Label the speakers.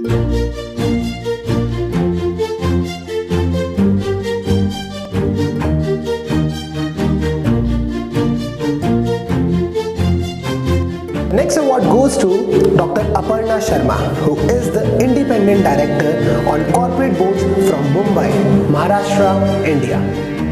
Speaker 1: Next award goes to Dr. Aparna Sharma, who is the Independent Director on Corporate Boards from Mumbai, Maharashtra, India.